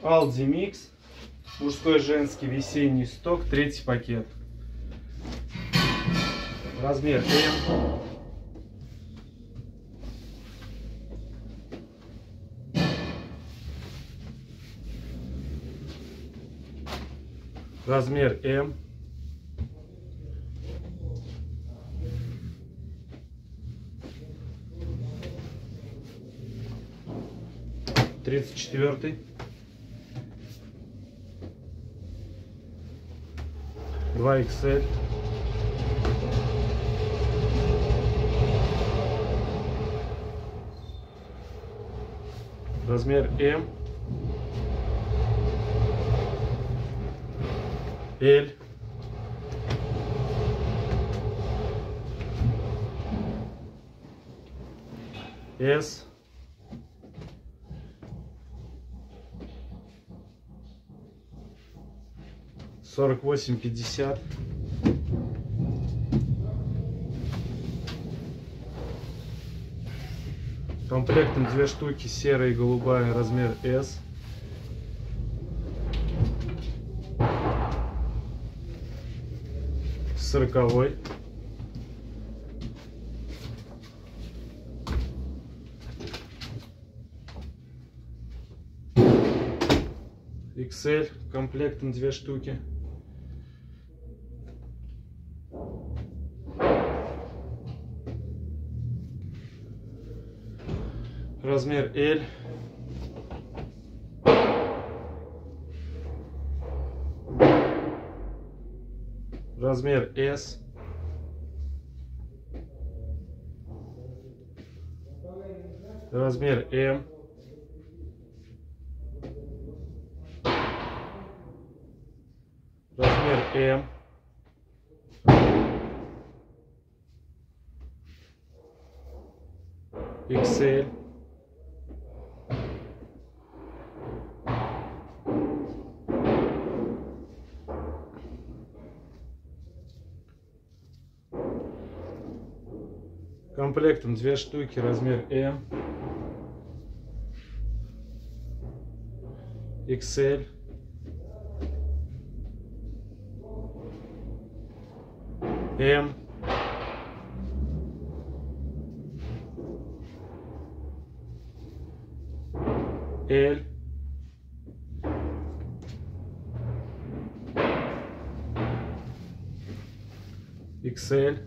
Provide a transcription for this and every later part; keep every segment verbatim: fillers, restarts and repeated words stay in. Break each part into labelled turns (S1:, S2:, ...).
S1: Aldi Mix. Мужской, женский, весенний сток. Третий пакет. Размер М. Размер М. тридцать четвёртый. два икс эль. Размер М. L. S. сорок восемь пятьдесят. Комплектом две штуки, серая и голубая, размер S. Сороковой. икс эль, комплектом две штуки. Размер L. Размер S. Размер М. Размер М. икс эль. Комплектом две штуки, размер М. икс эль. М. L. икс эль.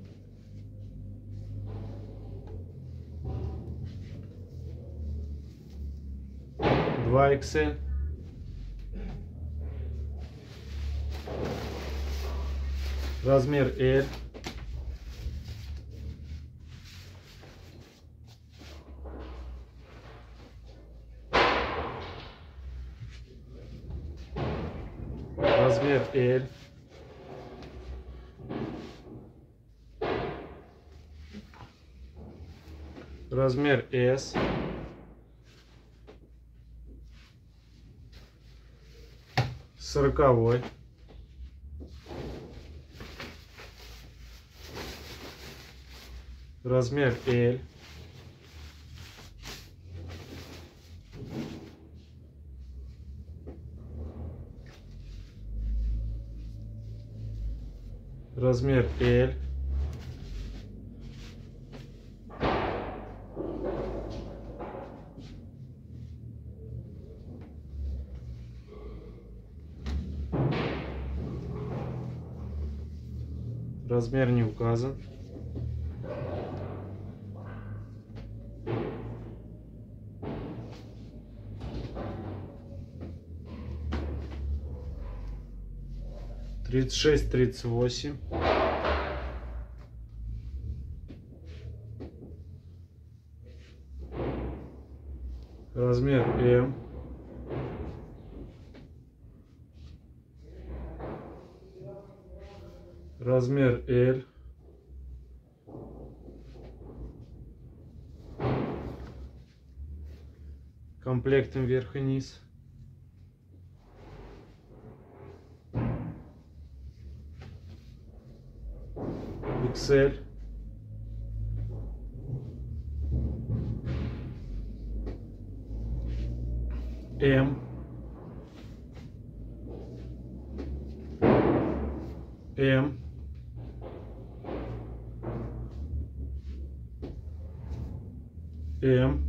S1: два икс эль. Размер L. Размер L. Размер S. Сороковой. Размер L. Размер L. Размер не указан. тридцать шесть тридцать восемь. Размер М. Размер L. Комплектом вверх и низ. икс эль. М. М. М.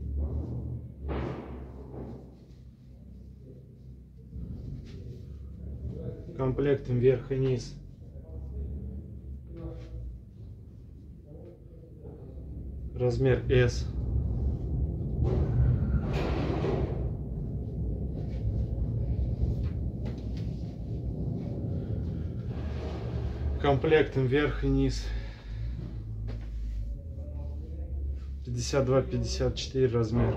S1: Комплектом вверх и низ. Размер S. Комплектом вверх и низ. пятьдесят два пятьдесят четыре размер.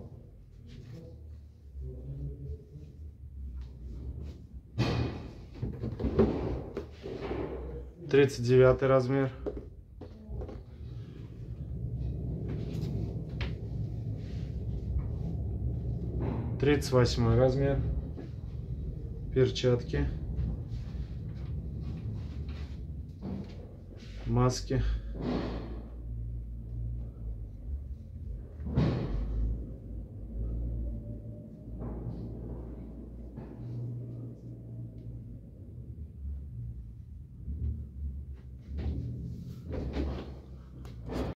S1: тридцать девятый размер. тридцать восьмой размер. Перчатки. Маски.